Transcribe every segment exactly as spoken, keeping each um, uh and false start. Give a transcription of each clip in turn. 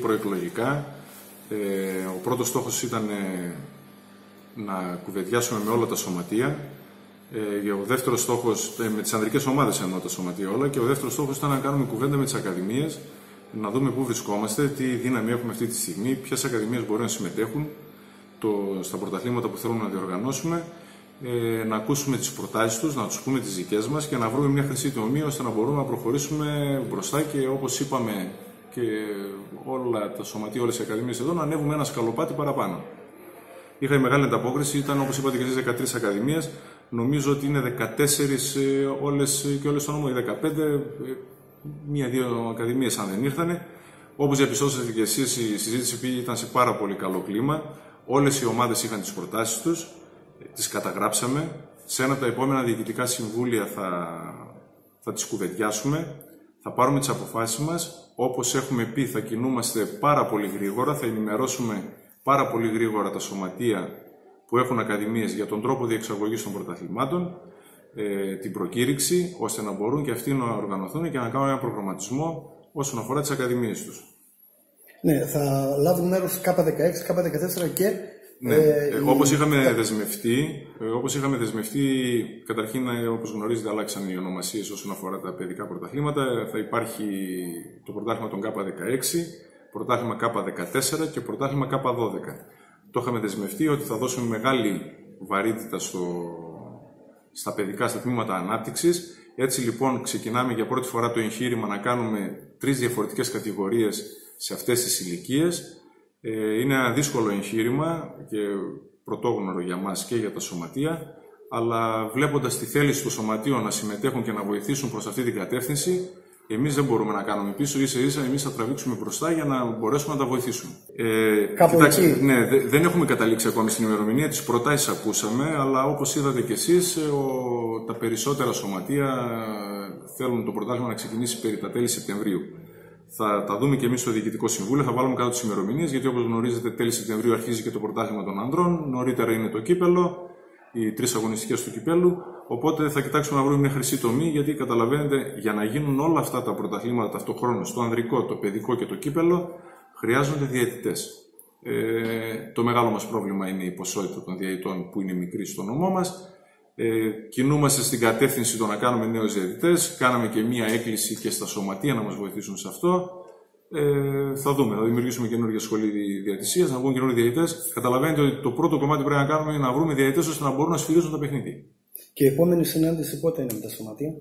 προεκλογικά. Ε, ο πρώτος στόχος ήταν ε, να κουβεντιάσουμε με όλα τα σωματεία. Ε, ο δεύτερος στόχος, ε, με τις ανδρικές ομάδες εννοώ τα σωματεία όλα, και ο δεύτερος στόχος ήταν να κάνουμε κουβέντα με τις ακαδημίες, να δούμε πού βρισκόμαστε, τι δύναμη έχουμε αυτή τη στιγμή, ποιες ακαδημίες μπορούν να συμμετέχουν το, στα πρωταθλήματα που θέλουμε να διοργανώσουμε, ε, να ακούσουμε τις προτάσεις τους, να τους πούμε τις δικές μας και να βρούμε μια χρυσή τομή ώστε να μπορούμε να προχωρήσουμε μπροστά και, όπως είπαμε και όλα τα σωματεία, όλες οι ακαδημίες εδώ, να ανέβουμε ένα σκαλοπάτι παραπάνω. Είχα μεγάλη ανταπόκριση, ήταν, όπως είπατε και εσείς, δεκατρείς ακαδημίες. Νομίζω ότι είναι δεκατέσσερις όλες και όλες στο νόμο, οι δεκαπέντε, μία-δύο ακαδημίες αν δεν ήρθανε. Όπως διαπιστώσατε και εσείς, η συζήτηση πήγε, ήταν σε πάρα πολύ καλό κλίμα. Όλες οι ομάδες είχαν τις προτάσεις τους, τις καταγράψαμε. Σε ένα από τα επόμενα διοικητικά συμβούλια θα, θα τις κουβεντιάσουμε, θα πάρουμε τις αποφάσεις μας. Όπως έχουμε πει, θα κινούμαστε πάρα πολύ γρήγορα, θα ενημερώσουμε πάρα πολύ γρήγορα τα σωματεία που έχουν ακαδημίες για τον τρόπο διεξαγωγής των πρωταθλημάτων, ε, την προκήρυξη, ώστε να μπορούν και αυτοί να οργανωθούν και να κάνουν ένα προγραμματισμό όσον αφορά τις ακαδημίες τους. Ναι, θα λάβουν μέρος Κ δεκαέξι, Κ δεκατέσσερα και... Ναι, ε, ε, όπως, είχαμε δεσμευτεί, ε, όπως είχαμε δεσμευτεί, καταρχήν, ε, όπως γνωρίζετε, αλλάξαν οι ονομασίες όσον αφορά τα παιδικά πρωταθλήματα. Θα υπάρχει το πρωτάθλημα των Κ δεκαέξι, πρωτάθλημα Κ δεκατέσσερα και πρωτάθλημα Κ δώδεκα. Το είχαμε δεσμευτεί ότι θα δώσουμε μεγάλη βαρύτητα στο, στα παιδικά, στα τμήματα ανάπτυξης. Έτσι λοιπόν ξεκινάμε για πρώτη φορά το εγχείρημα να κάνουμε τρεις διαφορετικές κατηγορίες σε αυτές τις ηλικίες. Ε, είναι ένα δύσκολο εγχείρημα και πρωτόγνωρο για μας και για τα σωματεία, αλλά βλέποντας τη θέληση του σωματείου να συμμετέχουν και να βοηθήσουν προς αυτή την κατεύθυνση, εμείς δεν μπορούμε να κάνουμε πίσω, ίσα ίσα εμείς θα τραβήξουμε μπροστά για να μπορέσουμε να τα βοηθήσουμε. Ε, κοιτάξτε, ναι, δε, δεν έχουμε καταλήξει ακόμη στην ημερομηνία, τις προτάσεις ακούσαμε, αλλά όπως είδατε κι εσείς, ο, τα περισσότερα σωματεία θέλουν το πρωτάθλημα να ξεκινήσει περί τα τέλη Σεπτεμβρίου. Θα τα δούμε και εμείς στο Διοικητικό Συμβούλιο, θα βάλουμε κάτω τις ημερομηνίες, γιατί όπως γνωρίζετε, τέλη Σεπτεμβρίου αρχίζει και το πρωτάθλημα των ανδρών, νωρίτερα είναι το κύπελο, οι τρεις αγωνιστικές του κυπέλου. Οπότε θα κοιτάξουμε να βρούμε μια χρυσή τομή, γιατί καταλαβαίνετε, για να γίνουν όλα αυτά τα πρωταθλήματα ταυτοχρόνως, το ανδρικό, το παιδικό και το κύπελο, χρειάζονται διαιτητές. Ε, το μεγάλο μας πρόβλημα είναι η ποσότητα των διαιτητών που είναι μικρή στο νομό μας. Ε, κινούμαστε στην κατεύθυνση το να κάνουμε νέους διαιτητές. Κάναμε και μία έκκληση και στα σωματεία να μας βοηθήσουν σε αυτό. Ε, θα δούμε, θα δημιουργήσουμε καινούργια σχολή διαιτησίας, να βγουν καινούργιοι διαιτητές. Καταλαβαίνετε ότι το πρώτο κομμάτι που πρέπει να κάνουμε είναι να βρούμε διαιτητές ώστε να μπορούν να σφυρίζουν τα παιχνίδια. Και η επόμενη συνάντηση πότε είναι με τα σωματεία?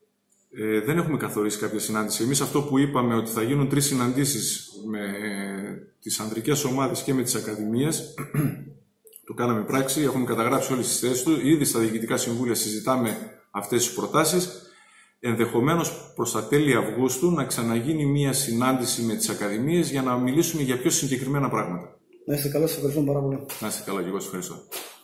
Ε, δεν έχουμε καθορίσει κάποια συνάντηση. Εμείς αυτό που είπαμε, ότι θα γίνουν τρεις συναντήσεις με ε, τις ανδρικές ομάδες και με τις ακαδημίες, το κάναμε πράξη, έχουμε καταγράψει όλες τις θέσεις του. Ήδη στα διοικητικά συμβούλια συζητάμε αυτές τις προτάσεις. Ενδεχομένως προς τα τέλη Αυγούστου να ξαναγίνει μία συνάντηση με τις ακαδημίες για να μιλήσουμε για πιο συγκεκριμένα πράγματα. Να είστε καλά, σας ευχαριστώ πάρα πολύ. Να είστε καλά και εγώ σας ευχαριστώ.